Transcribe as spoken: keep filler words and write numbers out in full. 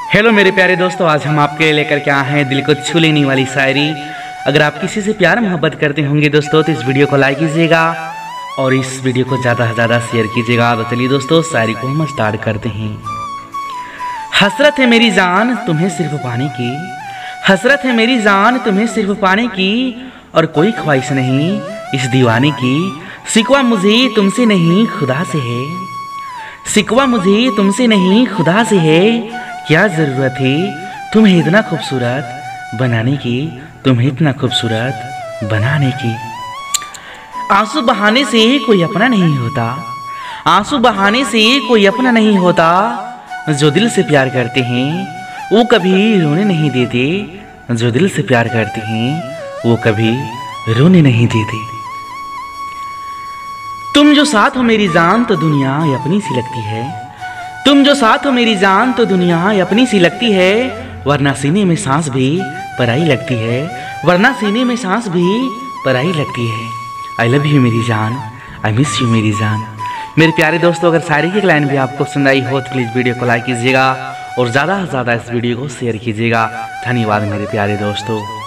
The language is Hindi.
हेलो मेरे प्यारे दोस्तों, आज हम आपके लिए लेकर के आए हैं दिल को छू लेने वाली शायरी। अगर आप किसी से प्यार मोहब्बत करते होंगे दोस्तों तो इस वीडियो को लाइक कीजिएगा और इस वीडियो को ज़्यादा से ज़्यादा शेयर कीजिएगा। तो चलिए दोस्तों, शायरी को हम स्टार्ट करते हैं। हसरत है मेरी जान तुम्हें सिर्फ पाने की, हसरत है मेरी जान तुम्हें सिर्फ पाने की, और कोई ख्वाहिश नहीं इस दीवाने की। शिकवा मुझे तुमसे नहीं खुदा से है, शिकवा मुझे तुमसे नहीं खुदा से है। क्या ज़रूरत है तुम्हें इतना खूबसूरत बनाने की, तुम्हें इतना खूबसूरत बनाने की। आंसू बहाने से कोई अपना नहीं होता, आंसू बहाने से कोई अपना नहीं होता। जो दिल से प्यार करते हैं वो कभी रोने नहीं देते, जो दिल से प्यार करते हैं वो कभी रोने नहीं देते। तुम जो साथ हो मेरी जान तो दुनिया अपनी सी लगती है, तुम जो साथ हो मेरी जान तो दुनिया अपनी सी लगती है। वरना सीने में सांस भी पराई लगती है, वरना सीने में सांस भी पराई लगती है। आई लव यू मेरी जान, आई मिस यू मेरी जान। मेरे प्यारे दोस्तों, अगर शायरी की लाइन भी आपको पसंद आई हो तो प्लीज़ वीडियो को लाइक कीजिएगा और ज़्यादा से ज़्यादा इस वीडियो को शेयर कीजिएगा। धन्यवाद मेरे प्यारे दोस्तों।